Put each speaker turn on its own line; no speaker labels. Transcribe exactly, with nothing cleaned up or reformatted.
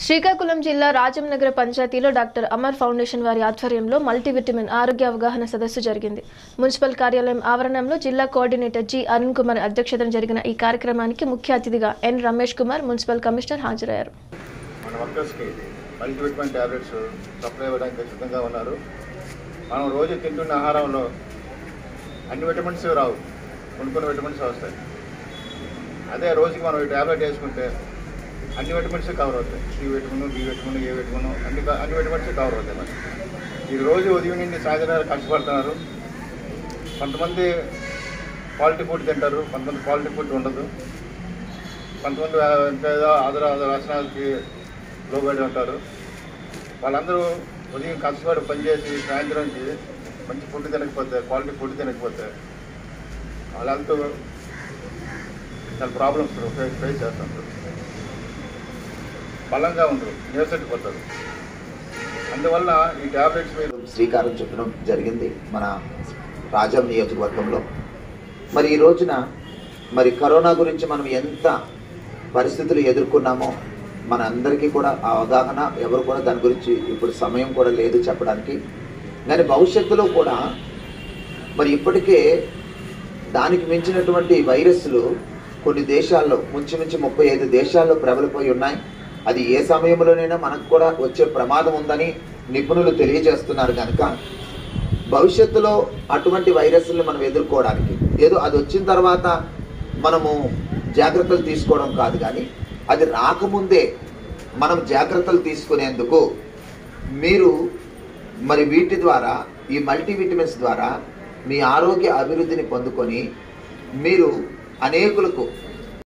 శ్రీకాకుళం జిల్లా రాజంనగర పంచాయతీలో doctor Amar foundation వారి ఆధ్వర్యంలో మల్టీవిటమిన్ ఆరోగ్య అవగాహన సదస్సు జరిగింది. మున్సిపల్ కార్యాలయం ఆవరణంలో జిల్లా కోఆర్డినేటర్ జి అరుణ్ కుమార్ అధ్యక్షతన జరిగిన ఈ కార్యక్రమానికి ముఖ్య అతిథిగా N Ramesh Kumar municipal commissioner హాజరయ్యారు.
మన వర్కర్స్కి మల్టీవిటమిన్ టాబ్లెట్స్ సప్లై ఇవ్వడానికి సిద్ధంగా ఉన్నారు. మనం రోజు తింటున్న ఆహారంలో అన్ని విటమిన్స్ రావు, కొన్ని కొన్ని విటమిన్స్ వస్తాయి. అదే రోజుకి మనం ఈ టాబ్లెట్ వేసుకుంటే అన్ని విటమిన్స్ కవర్ అవుతాయి. C vitamin, D vitamin, A vitamin అన్ని అన్ని విటమిన్స్ కవర్ అవుతాయి. మనకి ఈ రోజు ఉదయం నుండి సాయంత్రం కష్టపడుతున్నారు. కొంతమంది క్వాలిటీ ఫుడ్ తింటారు, కొంతమంది క్వాలిటీ ఫుడ్ ఉండదు. కొంతమంది ఏదో ఆదర రసనాలకి లోబడి ఉంటారు. వాళ్ళందరూ ఉదయం కష్టపడి పనిచేసి సాయంత్రంకి మంచి ఫుడ్ తినకపోతే, క్వాలిటీ ఫుడ్ తినకపోతే వాళ్ళంతా చాలా ప్రాబ్లమ్స్ ఫేస్ ఫేస్ చేస్తుంటారు. బలంగా ఉండరు, నీరసపోతారు. అందువల్ల ఈ ట్యాబ్లెట్స్ మీద
శ్రీకారం చుట్టడం జరిగింది మన రాజం నియోజకవర్గంలో. మరి ఈ రోజున మరి కరోనా గురించి మనం ఎంత పరిస్థితులు ఎదుర్కొన్నామో మన అందరికీ కూడా ఆ అవగాహన, ఎవరు కూడా దాని గురించి ఇప్పుడు సమయం కూడా లేదు చెప్పడానికి. కానీ భవిష్యత్తులో కూడా మరి ఇప్పటికే దానికి మించినటువంటి వైరస్లు కొన్ని దేశాల్లో ముంచి ముప్పై ఐదు దేశాల్లో ప్రబలిపోయి ఉన్నాయి. అది ఏ సమయంలోనైనా మనకు కూడా వచ్చే ప్రమాదం ఉందని నిపుణులు తెలియజేస్తున్నారు. కనుక భవిష్యత్తులో అటువంటి వైరస్లను మనం ఎదుర్కోవడానికి ఏదో అది వచ్చిన తర్వాత మనము జాగ్రత్తలు తీసుకోవడం కాదు, కానీ అది రాకముందే మనం జాగ్రత్తలు తీసుకునేందుకు మీరు మరి వీటి ద్వారా, ఈ మల్టీవిటమిన్స్ ద్వారా మీ ఆరోగ్య అభివృద్ధిని పొందుకొని మీరు అనేకులకు